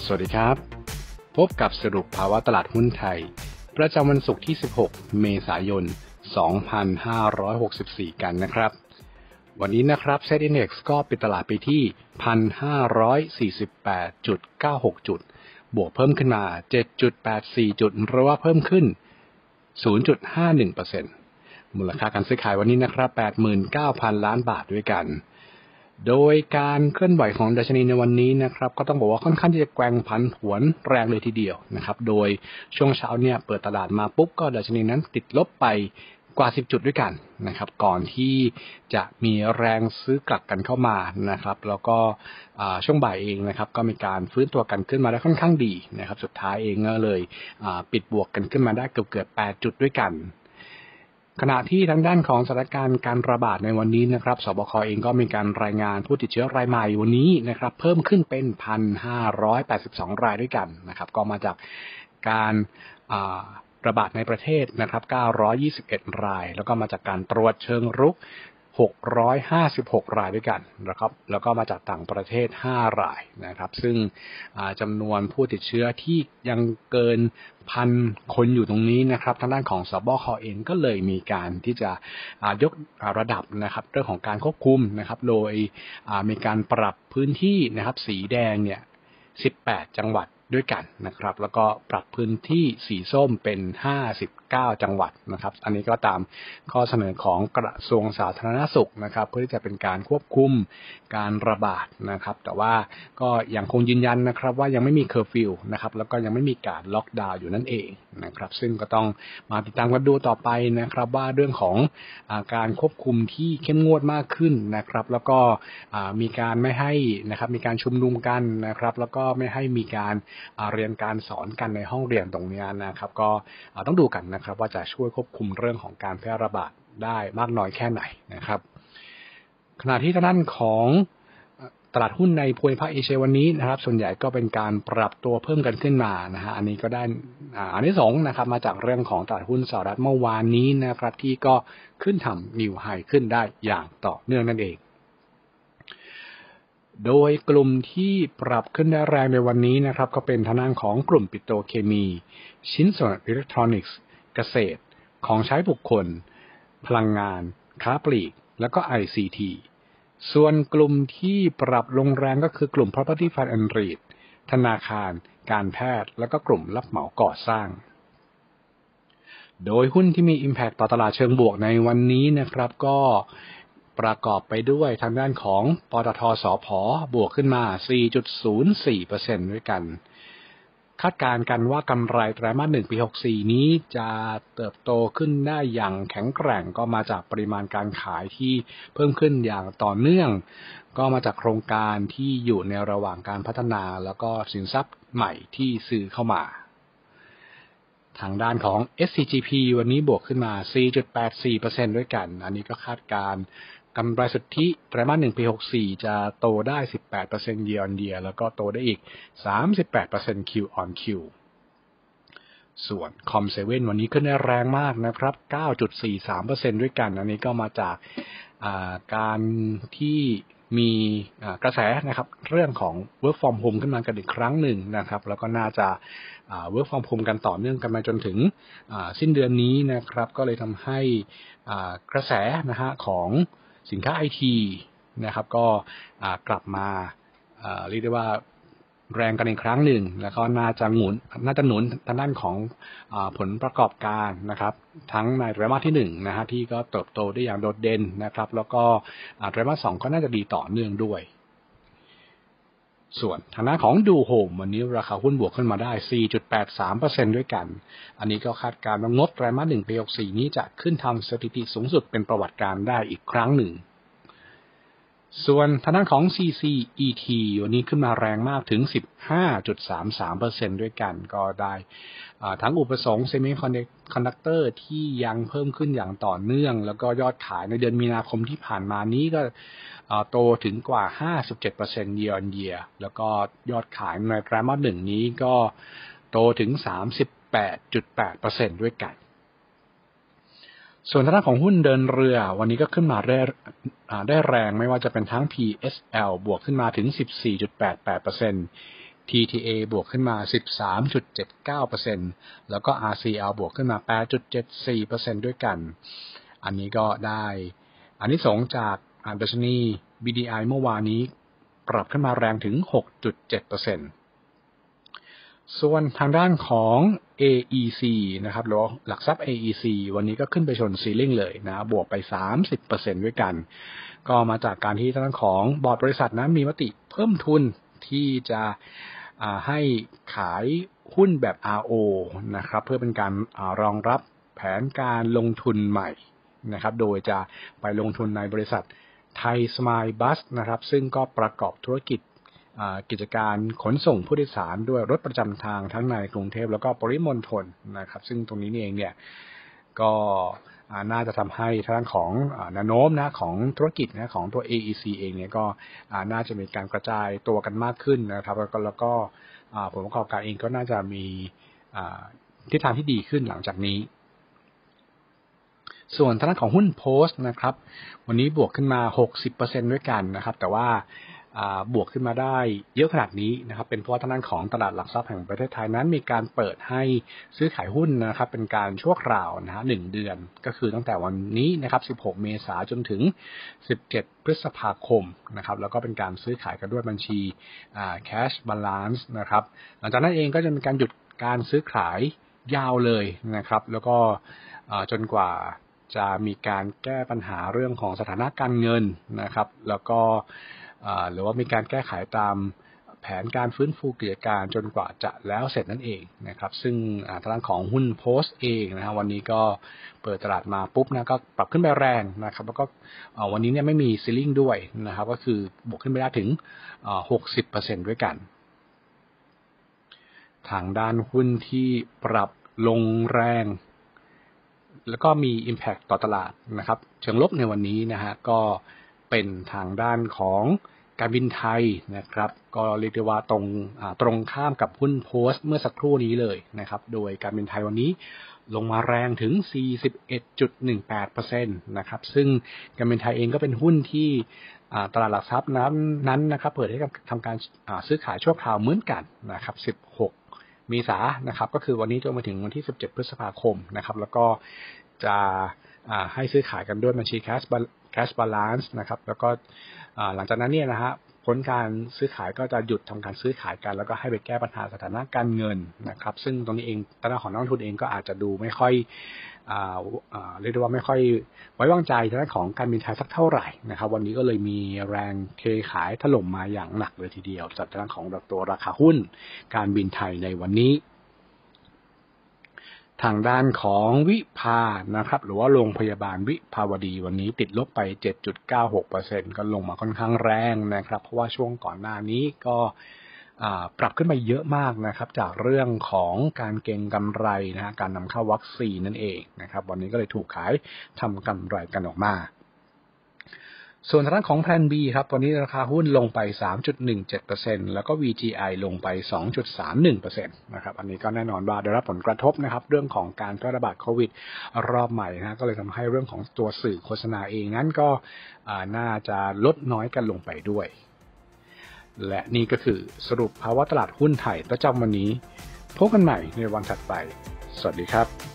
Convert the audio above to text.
สวัสดีครับพบกับสรุปภาวะตลาดหุ้นไทยประจำวันศุกร์ที่ 16 เมษายน 2564 กันนะครับวันนี้นะครับเซ็ตอินดี x ก็ปิดตลาดไปที่ 1,548.96 จุดบวกเพิ่มขึ้นมา 7.84 จุดหรือว่าเพิ่มขึ้น 0.51% มูลค่าการซื้อขายวันนี้นะครับ 89,000 ล้านบาทด้วยกันโดยการเคลื่อนไหวของดัชนีในวันนี้นะครับก็ต้องบอกว่าค่อนข้างที่จะแกว่งผันผวนแรงเลยทีเดียวนะครับโดยช่วงเช้าเนี่ยเปิดตลาดมาปุ๊บก็ดัชนีนั้นติดลบไปกว่า10จุดด้วยกันนะครับก่อนที่จะมีแรงซื้อกลับกันเข้ามานะครับแล้วก็ช่วงบ่ายเองนะครับก็มีการฟื้นตัวกันขึ้นมาได้ค่อนข้างดีนะครับสุดท้ายเองก็เลยปิดบวกกันขึ้นมาได้เกือบ8จุดด้วยกันขณะที่ทางด้านของสถานการณ์การระบาดในวันนี้นะครับสบคเองก็มีการรายงานผู้ติดเชื้อรายใหม่วันนี้นะครับเพิ่มขึ้นเป็น 1,582 รายด้วยกันนะครับก็มาจากการระบาดในประเทศนะครับ921 รายแล้วก็มาจากการตรวจเชิงรุก656 รายด้วยกันนะครับแล้วก็มาจากต่างประเทศ5 รายนะครับซึ่งจำนวนผู้ติดเชื้อที่ยังเกิน 1,000 คนอยู่ตรงนี้นะครับทางด้านของสบคเองก็เลยมีการที่จะยกระดับนะครับเรื่องของการควบคุมนะครับโดยมีการปรับพื้นที่นะครับสีแดงเนี่ย18 จังหวัดด้วยกันนะครับแล้วก็ปรับพื้นที่สีส้มเป็น59 จังหวัดนะครับอันนี้ก็ตามข้อเสนอของกระทรวงสาธารณสุขนะครับเพื่อที่จะเป็นการควบคุมการระบาดนะครับแต่ว่าก็ยังคงยืนยันนะครับว่ายังไม่มีเคอร์ฟิวนะครับแล้วก็ยังไม่มีการล็อกดาวน์อยู่นั่นเองนะครับซึ่งก็ต้องมาติดตามกันดูต่อไปนะครับว่าเรื่องของการควบคุมที่เข้มงวดมากขึ้นนะครับแล้วก็มีการไม่ให้นะครับมีการชุมนุมกันนะครับแล้วก็ไม่ให้มีการเรียนการสอนกันในห้องเรียนตรงนี้นะครับก็ต้องดูกันนะครับว่าจะช่วยควบคุมเรื่องของการแพร่ระบาดได้มากน้อยแค่ไหนนะครับขณะที่ทางด้านของตลาดหุ้นในภูมิภาคเอเชียวันนี้นะครับส่วนใหญ่ก็เป็นการปรับตัวเพิ่มกันขึ้นมานะฮะอันนี้ก็ได้อันที่2นะครับมาจากเรื่องของตลาดหุ้นสหรัฐเมื่อวานนี้นะครับที่ก็ขึ้นทำนิวไฮขึ้นได้อย่างต่อเนื่องนั่นเองโดยกลุ่มที่ปรับขึ้นได้แรงในวันนี้นะครับก็เป็นทางด้านของกลุ่มปิโตรเคมีชิ้นส่วนอิเล็กทรอนิกส์เกษตรของใช้บุคคลพลังงานค้าปลีกแล้วก็ ICT ส่วนกลุ่มที่ปรับลงแรงก็คือกลุ่ม Property Fund and REIT ธนาคารการแพทย์แล้วก็กลุ่มรับเหมาก่อสร้างโดยหุ้นที่มี Impact ต่อตลาดเชิงบวกในวันนี้นะครับก็ประกอบไปด้วยทางด้านของปตท.สผ.บวกขึ้นมา 4.04% ด้วยกันคาดการณ์กันว่ากำไรไตรมาส1ปี64นี้จะเติบโตขึ้นได้อย่างแข็งแกร่งก็มาจากปริมาณการขายที่เพิ่มขึ้นอย่างต่อเนื่องก็มาจากโครงการที่อยู่ในระหว่างการพัฒนาแล้วก็สินทรัพย์ใหม่ที่ซื้อเข้ามาทางด้านของ SCGP วันนี้บวกขึ้นมา 4.84% ด้วยกันอันนี้ก็คาดการณ์กำไรสุทธิไตรมาส1ปี64จะโตได้ 18% year on year แล้วก็โตได้อีก 38% Q on Q ส่วน Com7 วันนี้ขึ้นได้แรงมากนะครับ 9.43% ด้วยกันอันนี้ก็มาจากการที่มีกระแสนะครับเรื่องของ work from home ขึ้นมากันอีกครั้งหนึ่งนะครับแล้วก็น่าจะwork from home กันต่อเนื่องกันมาจนถึงสิ้นเดือนนี้นะครับก็เลยทำให้กระแสนะฮะของสินค้า IT นะครับก็กลับมาเรียกได้ว่าแรงกันอีกครั้งหนึ่งแล้วก็น่าจะหนุนทางด้านของผลประกอบการนะครับทั้งในไตรมาสที่1นะฮะที่ก็เติบโตได้อย่างโดดเด่นนะครับแล้วก็ไตรมาส2ก็น่าจะดีต่อเนื่องด้วยส่วนทางด้านของดูโฮมวันนี้ราคาหุ้นบวกขึ้นมาได้ 4.83% ด้วยกันอันนี้ก็คาดการณ์ว่างบไตรมาส1ปี64นี้จะขึ้นทำสถิติสูงสุดเป็นประวัติการได้อีกครั้งหนึ่งส่วนทางด้านของ CCET วันนี้ขึ้นมาแรงมากถึง 15.33% ด้วยกันก็ได้ทั้งอุปสงค์เซมิคอนดักเตอร์ที่ยังเพิ่มขึ้นอย่างต่อเนื่องแล้วก็ยอดขายในเดือนมีนาคมที่ผ่านมานี้ก็โตถึงกว่า 57% year on year แล้วก็ยอดขายในไตรมาส1นี้ก็โตถึง 38.8% ด้วยกันส่วนทางด้านของหุ้นเดินเรือวันนี้ก็ขึ้นมาได้แรงไม่ว่าจะเป็นทั้ง PSL บวกขึ้นมาถึง 14.88% TTA บวกขึ้นมา 13.79% แล้วก็ RCL บวกขึ้นมา 8.74% ด้วยกันอันนี้ก็ได้อานิสงส์จากดัชนี BDI เมื่อวานนี้ปรับขึ้นมาแรงถึง 6.7%ส่วนทางด้านของ AEC นะครับหรือหลักทรัพย์ AEC วันนี้ก็ขึ้นไปชนซีลิ่งเลยนะบวกไป 30% ด้วยกันก็มาจากการที่ทางด้านของบอร์ดบริษัทนั้นมีมติเพิ่มทุนที่จะให้ขายหุ้นแบบ RO นะครับเพื่อเป็นการรองรับแผนการลงทุนใหม่นะครับโดยจะไปลงทุนในบริษัทไทยสมายบัสนะครับซึ่งก็ประกอบธุรกิจกิจการขนส่งผู้โดยสารด้วยรถประจำทางทั้งในกรุงเทพแล้วก็ปริมณฑลนะครับซึ่งตรงนี้เองเนี่ยก็น่าจะทำให้ทางด้านของแนวโน้มนะของธุรกิจนะของตัว AEC เองเนี่ยก็น่าจะมีการกระจายตัวกันมากขึ้นนะครับแล้วก็ผลประกอบการเองก็น่าจะมีทิศทางที่ดีขึ้นหลังจากนี้ส่วนทางด้านของหุ้นโพสต์นะครับวันนี้บวกขึ้นมา 60% ด้วยกันนะครับแต่ว่าบวกขึ้นมาได้เยอะขนาดนี้นะครับเป็นเพราะทางด้านของตลาดหลักทรัพย์แห่งประเทศไทยนั้นมีการเปิดให้ซื้อขายหุ้นนะครับเป็นการชั่วคราวนะฮะ1เดือนก็คือตั้งแต่วันนี้นะครับ16เมษายนจนถึง17พฤษภาคมนะครับแล้วก็เป็นการซื้อขายกันด้วยบัญชีcash balance นะครับหลังจากนั้นเองก็จะมีการหยุดการซื้อขายยาวเลยนะครับแล้วก็จนกว่าจะมีการแก้ปัญหาเรื่องของสถานะการเงินนะครับแล้วก็หรือว่ามีการแก้ไขตามแผนการฟื้นฟูกิจการจนกว่าจะแล้วเสร็จนั่นเองนะครับซึ่งทางด้านของหุ้นโพสต์เองนะฮะวันนี้ก็เปิดตลาดมาปุ๊บนะก็ปรับขึ้นไปแรงนะครับแล้วก็วันนี้เนี่ยไม่มีซีลิ่งด้วยนะครับก็คือบวกขึ้นไปได้ถึง60% ด้วยกันทางด้านหุ้นที่ปรับลงแรงแล้วก็มี impact ต่อตลาดนะครับเชิงลบในวันนี้นะฮะก็เป็นทางด้านของการบินไทยนะครับก็เรียกได้ว่าตรงข้ามกับหุ้นโพสต์เมื่อสักครู่นี้เลยนะครับโดยการบินไทยวันนี้ลงมาแรงถึง 41.18% นะครับซึ่งการบินไทยเองก็เป็นหุ้นที่ตลาดหลักทรัพย์นั้นนะครับเปิดให้ทำการซื้อขายชั่วคราวเหมือนกันนะครับ16เมษายนนะครับก็คือวันนี้จนมาถึงวันที่17พฤษภาคมนะครับแล้วก็จะให้ซื้อขายกันด้วยบัญชี cash balance นะครับแล้วก็หลังจากนั้นเนี่ยนะฮะผลการซื้อขายก็จะหยุดทำการซื้อขายกันแล้วก็ให้ไปแก้ปัญหาสถานะการเงินนะครับซึ่งตรงนี้เองตลาดของนักลงทุนเองก็อาจจะดูไม่ค่อยเรียกได้ว่าไม่ค่อยไว้วางใจทางด้านของการบินไทยสักเท่าไหร่นะครับวันนี้ก็เลยมีแรงเทขายถล่มมาอย่างหนักเลยทีเดียวจากทางด้านของตัวราคาหุ้นการบินไทยในวันนี้ทางด้านของวิภานะครับหรือว่าโรงพยาบาลวิภาวดีวันนี้ติดลบไป 7.96% ก็ลงมาค่อนข้างแรงนะครับเพราะว่าช่วงก่อนหน้านี้ก็ปรับขึ้นไปเยอะมากนะครับจากเรื่องของการเก็งกำไรนะฮะการนำเข้าวัคซีนนั่นเองนะครับวันนี้ก็เลยถูกขายทำกำไรกันออกมาส่วนทางด้านของแพลน B ครับวันนี้ราคาหุ้นลงไป 3.17% แล้วก็ VGI ลงไป 2.31% นะครับอันนี้ก็แน่นอนว่าได้รับผลกระทบนะครับเรื่องของการแพร่ระบาดโควิดรอบใหม่นะก็เลยทำให้เรื่องของตัวสื่อโฆษณาเองนั้นก็น่าจะลดน้อยกันลงไปด้วยและนี่ก็คือสรุปภาวะตลาดหุ้นไทยประจำวันนี้พบกันใหม่ในวันถัดไปสวัสดีครับ